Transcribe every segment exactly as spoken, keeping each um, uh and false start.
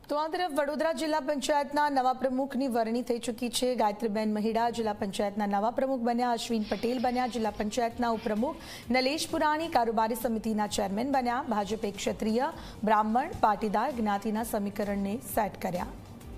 તો આ તરફ વડોદરા જિલ્લા પંચાયતના નવા પ્રમુખની વરણી થઈ ચૂકી છે। ગાયત્રીબેન મહિડા જિલ્લા પંચાયતના નવા પ્રમુખ બન્યા। અશ્વિન પટેલ બન્યા જિલ્લા પંચાયતના ઉપપ્રમુખ। નલેશ પુરાણી કારોબારી સમિતિના ચેરમેન બન્યા। ભાજપે ક્ષત્રિય બ્રાહ્મણ પાટીદાર જ્ઞાતિના સમીકરણને સેટ કર્યા।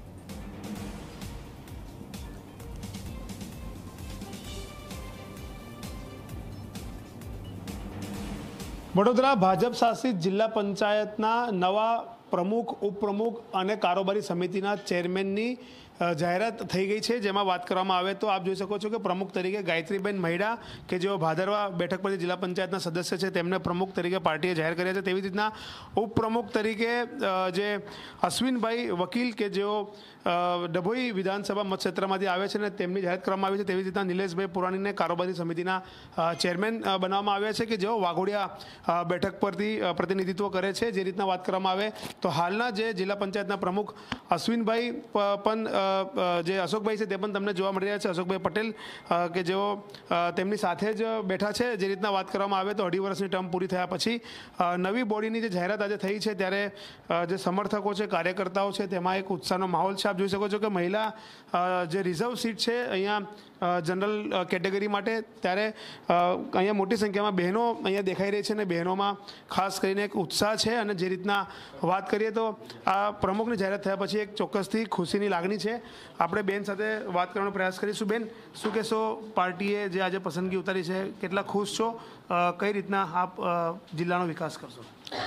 વડોદરા ભાજપ શાસિત જિલ્લા પંચાયતના નવા પ્રમુખ ઉપપ્રમુખ અને કારોબારી સમિતિના ચેરમેનની જાહેરાત થઈ ગઈ છે। જેમાં વાત કરવામાં આવે તો આપ જોઈ શકો છો કે પ્રમુખ તરીકે ગાયત્રીબેન મહિડા કે જેઓ ભાદરવા બેઠક પરથી જિલ્લા પંચાયતના સદસ્ય છે તેમને પ્રમુખ તરીકે પાર્ટીએ જાહેર કર્યા છે। તેવી રીતના ઉપપ્રમુખ તરીકે જે અશ્વિનભાઈ વકીલ કે જેઓ ડભોઈ વિધાનસભા મતક્ષેત્રમાંથી આવે છે અને તેમની જાહેરાત કરવામાં આવી છે। તેવી રીતના નિલેશભાઈ પુરાણીને કારોબારી સમિતિના ચેરમેન બનાવવામાં આવ્યા છે કે જેઓ વાઘોડિયા બેઠક પરથી પ્રતિનિધિત્વ કરે છે। જે રીતના વાત કરવામાં આવે તો હાલના જે જિલ્લા પંચાયતના પ્રમુખ અશ્વિનભાઈ પણ જે અશોકભાઈ છે તે પણ તમને જોવા મળી રહ્યા છે। અશોકભાઈ પટેલ કે જેઓ તેમની સાથે જ બેઠા છે। જે રીતના વાત કરવામાં આવે તો અઢી વર્ષની ટર્મ પૂરી થયા પછી નવી બોડીની જે જાહેરાત આજે થઈ છે ત્યારે જે સમર્થકો છે કાર્યકર્તાઓ છે તેમાં એક ઉત્સાહનો માહોલ છે। આપ જોઈ શકો છો કે મહિલા જે રિઝર્વ સીટ છે અહીંયા જનરલ કેટેગરી માટે ત્યારે અહીંયા મોટી સંખ્યામાં બહેનો અહીંયા દેખાઈ રહી છે અને બહેનોમાં ખાસ કરીને એક ઉત્સાહ છે। અને જે રીતના વાત કરીએ તો આ પ્રમુખની જાહેરાત થયા પછી એક ચોક્કસથી ખુશીની લાગણી છે। આપણે બેન સાથે વાત કરવાનો પ્રયાસ કરીશું। બેન, શું કહેશો, પાર્ટીએ જે આજે પસંદગી ઉતારી છે કેટલા ખુશ છો, કઈ રીતના આપ જિલ્લાનો વિકાસ કરશો?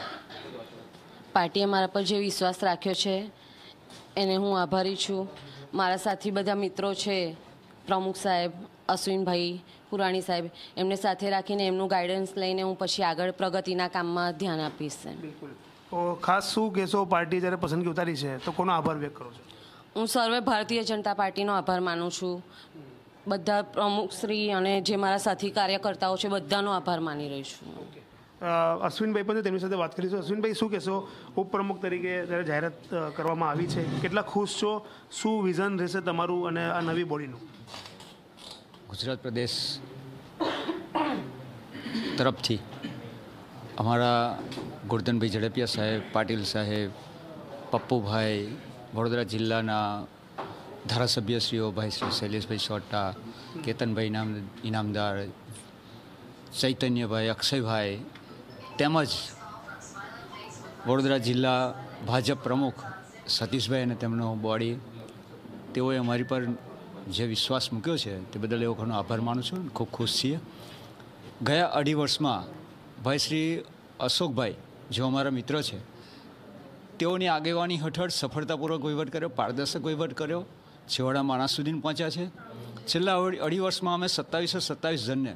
પાર્ટીએ મારા પર જે વિશ્વાસ રાખ્યો છે એને હું આભારી છું। મારા સાથી બધા મિત્રો છે, પ્રમુખ સાહેબ અશ્વિનભાઈ પુરાણી સાહેબ, એમને સાથે રાખીને એમનું ગાઈડન્સ લઈને હું પછી આગળ પ્રગતિના કામમાં ધ્યાન આપીશ। બિલકુલ। તો ખાસ શું કહેશો, પાર્ટી જ્યારે પસંદગી ઉતારી છે તો કોનો આભાર વ્યક્ત કરો છો? હું સર્વે ભારતીય જનતા પાર્ટીનો આભાર માનું છું। બધા પ્રમુખશ્રી અને જે મારા સાથી કાર્યકર્તાઓ છે બધાનો આભાર માની રહી છું। અશ્વિનભાઈ પણ તેમની સાથે વાત કરીશું। અશ્વિનભાઈ, શું કહેશો, ઉપપ્રમુખ તરીકે જ્યારે જાહેરાત કરવામાં આવી છે કેટલા ખુશ છો, શું વિઝન રહેશે તમારું અને આ નવી બોડીનું? ગુજરાત પ્રદેશ તરફથી અમારા ગોરધનભાઈ ઝડપિયા સાહેબ, પાટીલ સાહેબ, પપ્પુભાઈ, વડોદરા જિલ્લાના ધારાસભ્યશ્રીઓ ભાઈ શ્રી શૈલેષભાઈ સોટા, કેતનભાઈ ઇનામ ઇનામદાર, ચૈતન્યભાઈ, અક્ષયભાઈ તેમજ વડોદરા જિલ્લા ભાજપ પ્રમુખ સતીશભાઈ અને તેમનો બોડી, તેઓએ અમારી પર જે વિશ્વાસ મૂક્યો છે તે બદલ એ વખતનો આભાર માનું છું। ખૂબ ખુશ છીએ। ગયા અઢી વર્ષમાં ભાઈ શ્રી અશોકભાઈ જેઓ અમારા મિત્ર છે તેઓની આગેવાની હેઠળ સફળતાપૂર્વક વહીવટ કર્યો, પારદર્શક વહીવટ કર્યો, છેવાડા માણસ સુધી પહોંચ્યા છે। છેલ્લા અઢી વર્ષમાં અમે સત્તાવીસો સત્તાવીસ જણને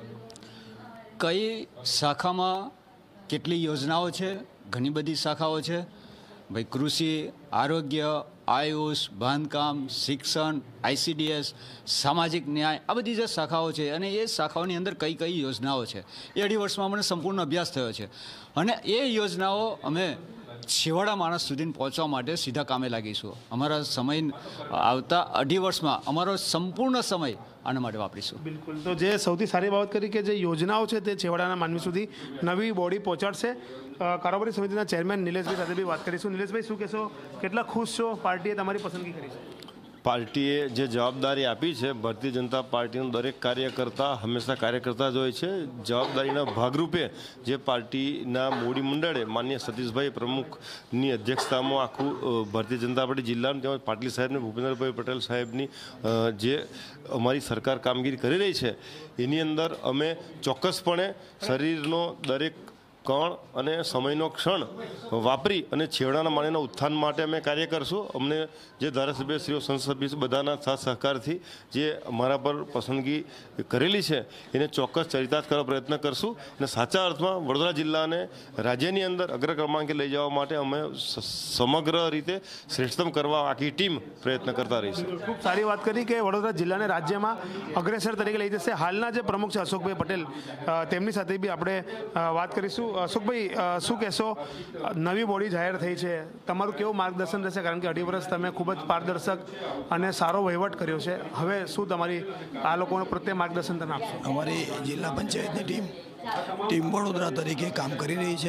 કઈ શાખામાં કેટલી યોજનાઓ છે, ઘણી બધી શાખાઓ છે ભાઈ, કૃષિ, આરોગ્ય, આયુષ, બાંધકામ, શિક્ષણ, આઈસીડીએસ, સામાજિક ન્યાય, આ બધી જે શાખાઓ છે અને એ શાખાઓની અંદર કઈ કઈ યોજનાઓ છે એ અઢી વર્ષમાં અમને સંપૂર્ણ અભ્યાસ થયો છે અને એ યોજનાઓ અમે છેવાડા માણસ સુધી પહોંચવા માટે સીધા કામે લાગીશું। અમારા સમય આવતા અઢી વર્ષમાં અમારો સંપૂર્ણ સમય આના માટે વાપરીશું। બિલકુલ। તો જે સૌથી સારી બાબત કરી કે જે યોજનાઓ છે તે છેવાડાના માનવી સુધી નવી બોડી પહોંચાડશે। કારોબારી સમિતિના ચેરમેન નિલેશભાઈ સાથે બી વાત કરીશું। નિલેશભાઈ, શું કહેશો, કેટલા ખુશ છો, પાર્ટીએ તમારી પસંદગી કરી છે? પાર્ટીએ જે જવાબદારી આપી છે, ભારતીય જનતા પાર્ટીનો દરેક કાર્યકર્તા હંમેશા કાર્યકર્તા જ હોય છે। જવાબદારીના ભાગરૂપે જે પાર્ટીના મોડી મંડળે માનનીય સતીશભાઈ પ્રમુખની અધ્યક્ષતામાં આખું ભારતીય જનતા પાર્ટી જિલ્લાનું તેમજ પાટીલ સાહેબને ભૂપેન્દ્રભાઈ પટેલ સાહેબની જે અમારી સરકાર કામગીરી કરી રહી છે એની અંદર અમે ચોક્કસપણે શરીરનો દરેક કણ અને સમયનો ક્ષણ વાપરી અને છેવાડાના માનવીના ઉત્થાન માટે અમે કાર્ય કરશું। અમને જે ધારાસભ્યશ્રીઓ, સંસદસભ્ય બધાના સાથ સહકારથી જે અમારા પર પસંદગી કરેલી છે એને ચોક્કસ ચરિતાર્થ કરવા પ્રયત્ન કરશું અને સાચા અર્થમાં વડોદરા જિલ્લાને રાજ્યની અંદર અગ્ર ક્રમાંકે લઈ જવા માટે અમે સમગ્ર રીતે શ્રેષ્ઠતમ કરવા આખી ટીમ પ્રયત્ન કરતા રહીશું। ખૂબ સારી વાત કરી કે વડોદરા જિલ્લાને રાજ્યમાં અગ્રેસર તરીકે લઈ જશે। હાલના જે પ્રમુખ છે અશોકભાઈ પટેલ, તેમની સાથે બી આપણે વાત કરીશું। અશોકભાઈ, શું કહેશો, નવી બોડી જાહેર થઈ છે, તમારું કેવું માર્ગદર્શન રહેશે? કારણ કે અઢી વર્ષ તમે ખૂબ જ પારદર્શક અને સારો વહીવટ કર્યો છે, હવે શું તમારી આ લોકોને પ્રત્યે માર્ગદર્શન તમે આપશો? અમારી જિલ્લા પંચાયતની ટીમ ટીમ વડોદરા તરીકે કામ કરી રહી છે।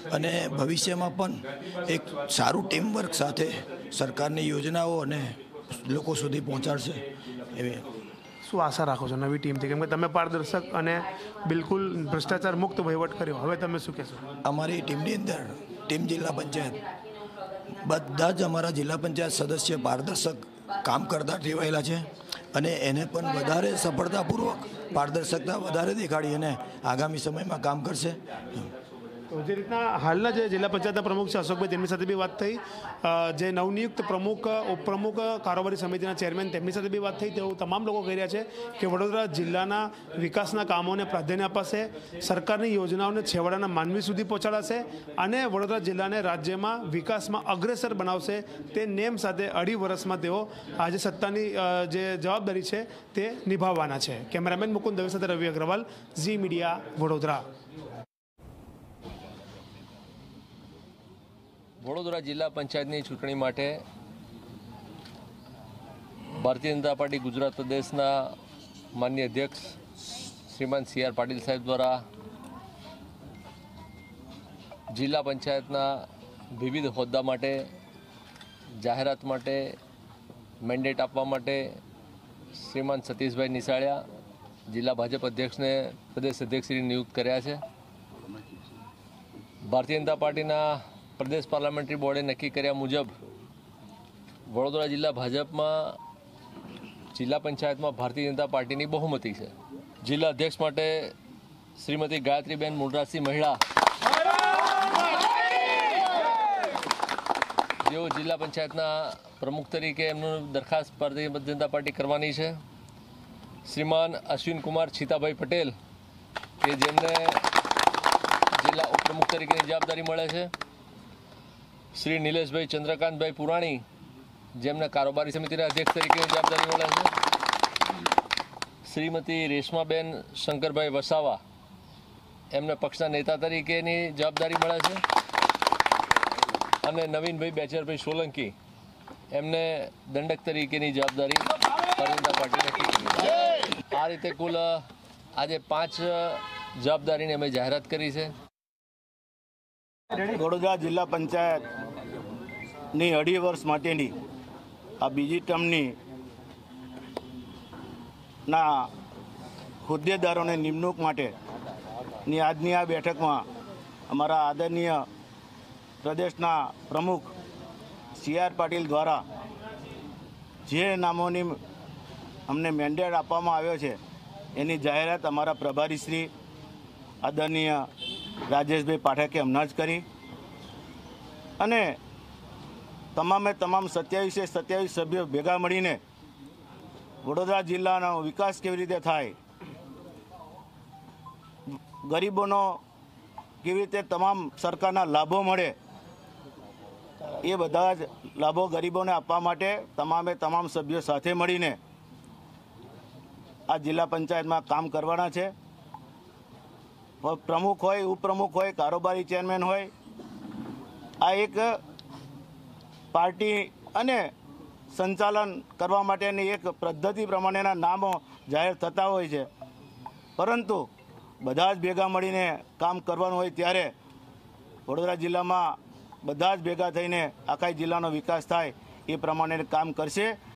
અને ભવિષ્યમાં પણ એક સારું ટીમવર્ક સાથે સરકારની યોજનાઓ અને લોકો સુધી પહોંચાડશે એવી શું આશા રાખો છો નવી ટીમથી? કેમ કે તમે પારદર્શક અને બિલકુલ ભ્રષ્ટાચાર મુક્ત વહીવટ કર્યો, હવે તમે શું કહેશો? અમારી ટીમની અંદર ટીમ જિલ્લા પંચાયત બધા જ અમારા જિલ્લા પંચાયત સદસ્ય પારદર્શક કામ કરતા ટેવાયેલા છે અને એને પણ વધારે સફળતાપૂર્વક પારદર્શકતા વધારે દેખાડી અને આગામી સમયમાં કામ કરશે. તો જે રીતના હાલના જે જિલ્લા પંચાયતના પ્રમુખ છે અશોકભાઈ, તેમની સાથે બી વાત થઈ. જે નવનિયુક્ત પ્રમુખ ઉપપ્રમુખ કારોબારી સમિતિના ચેરમેન, તેમની સાથે બી વાત થઈ. તેઓ તમામ લોકો કહી રહ્યા છે કે વડોદરા જિલ્લાના વિકાસના કામોને પ્રાધાન્ય અપાશે, સરકારની યોજનાઓને છેવાડાના માનવી સુધી પહોંચાડાશે અને વડોદરા જિલ્લાને રાજ્યમાં વિકાસમાં અગ્રેસર બનાવશે. તે નેમ સાથે અઢી વર્ષમાં તેઓ આજે સત્તાની જે જવાબદારી છે તે નિભાવવાના છે. કેમેરામેન મુકુંદ દવે સાથે રવિ અગ્રવાલ, ઝી મીડિયા, વડોદરા. વડોદરા જિલ્લા પંચાયતની ચૂંટણી માટે ભારતીય જનતા પાર્ટી ગુજરાત પ્રદેશના માનનીય અધ્યક્ષ શ્રીમાન સી આર પાટીલ સાહેબ દ્વારા જિલ્લા પંચાયતના વિવિધ હોદ્દા માટે જાહેરાત માટે મેન્ડેટ આપવા માટે શ્રીમાન સતીશભાઈ નિશાળિયા જિલ્લા ભાજપ અધ્યક્ષને પ્રદેશ અધ્યક્ષશ્રી નિયુક્ત કર્યા છે. ભારતીય જનતા પાર્ટીના પ્રદેશ પાર્લામેન્ટરી બોર્ડે નક્કી કર્યા મુજબ વડોદરા જિલ્લા ભાજપમાં જિલ્લા પંચાયતમાં ભારતીય જનતા પાર્ટીની બહુમતી છે. જિલ્લા અધ્યક્ષ માટે શ્રીમતી ગાયત્રીબેન મુનરાજસિંહ મહિડા, જેઓ જિલ્લા પંચાયતના પ્રમુખ તરીકે એમનું દરખાસ્ત ભારતીય જનતા પાર્ટી કરવાની છે. શ્રીમાન અશ્વિન કુમાર છીતાભાઈ પટેલ, કે જેમને જિલ્લા ઉપપ્રમુખ તરીકેની જવાબદારી મળે છે. શ્રી નિલેશભાઈ ચંદ્રકાંતભાઈ પુરાણી, જેમને કારોબારી સમિતિના અધ્યક્ષ તરીકેની જવાબદારી મળે છે. શ્રીમતી રેશમાબેન શંકરભાઈ વસાવા, એમને પક્ષના નેતા તરીકેની જવાબદારી મળે છે. અને નવીનભાઈ બેચરભાઈ સોલંકી, એમને દંડક તરીકેની જવાબદારી ભારતીય જનતા પાર્ટી નક્કી કરી છે. આ રીતે કુલ આજે પાંચ જવાબદારીની અમે જાહેરાત કરી છે. વડોદરા જિલ્લા પંચાયતની અઢી વર્ષ માટેની આ બીજી ટર્મની ના હોદ્દેદારોને નિમણૂક માટેની આજની આ બેઠકમાં અમારા આદરણીય પ્રદેશના પ્રમુખ સી આર પાટીલ દ્વારા જે નામોની અમને મેન્ડેટ આપવામાં આવ્યો છે એની જાહેરાત અમારા પ્રભારી શ્રી આદરણીય રાજેશભાઈ પાઠકે હમણાં જ કરી અને તમામે તમામ સત્યાવીસે સત્યાવીસ સભ્યો ભેગા મળીને વડોદરા જિલ્લાનો વિકાસ કેવી રીતે થાય, ગરીબોનો કેવી રીતે તમામ સરકારના લાભો મળે, એ બધા જ લાભો ગરીબોને આપવા માટે તમામે તમામ સભ્યો સાથે મળીને આ જિલ્લા પંચાયતમાં કામ કરવાના છે. પ્રમુખ હોય, ઉપપ્રમુખ હોય, કારોબારી ચેરમેન હોય, આ એક પાર્ટી અને સંચાલન કરવા માટેની એક પદ્ધતિ પ્રમાણેના નામો જાહેર થતા હોય છે, પરંતુ બધા જ ભેગા મળીને કામ કરવાનું હોય ત્યારે વડોદરા જિલ્લામાં બધા જ ભેગા થઈને આખા જિલ્લાનો વિકાસ થાય એ પ્રમાણે કામ કરશે.